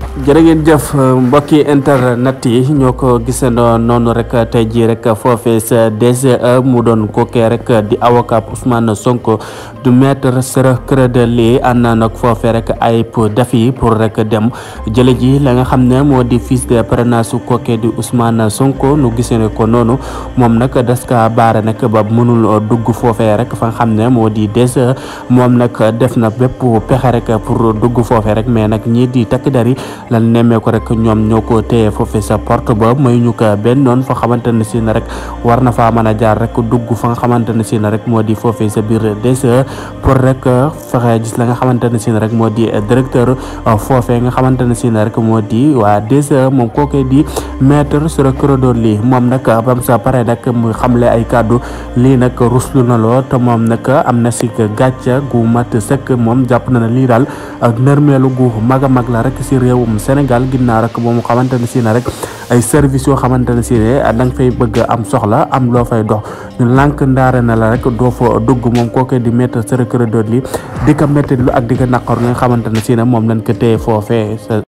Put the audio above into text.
jërë ngeen jëf mbokki internet yi ñoo ko gisandoo noonu rek tey jii rek foofee sa DGE mu doon kookee rek di avocat Ousmane Sonko du maître Ciré Clédor Ly ànd na nag foofee rek ay dafi pour rek dem jële ji la nga xam ne moo di fiche de parrainage su kookee di Ousmane Sonko nu gisee ko noonu moom nag des ka baare nag ba mënul dugg foofee rek fa nga xam ne moo di DGE moom nag def na bépp pexe rek pour dugg foofee rek mais nag ñii di takk dari lan nemmee ko rek ñoom ñoo ko téye foofu sa porte ba may ñu ko benn noonu fa xamante ne si na rek war na faa mën a jaar rek dugg fa nga xamante ne si na rek moo di foofu sa biir DGE pour rek fexe gis la nga xamante ne si na rek moo di directeur foofee nga xamante ne si na rek moo di waa DGE moom kookee di maître Ciré Clédor Ly moom nag bam sa pare nag mu xamle ay kàddu lii nag ruslu na loo te moom nag am na si gàcca gu mat sëkk moom jàpp na ne lii daal ak nërmeelu gu mag a mag la rek si réewum Sénégal ginnaaw rek ba mu xamante ne si na rek ay service yoo xamante ne si ne da nga fay bëgg am soxla am loo fay dox ñu lànk ndaare na la rek doo fa dugg moom kooke di maître Ciré Clédor Ly di ko métti lu ak di ko naqar nga xamante ne si ne moom lañ ko téye foofee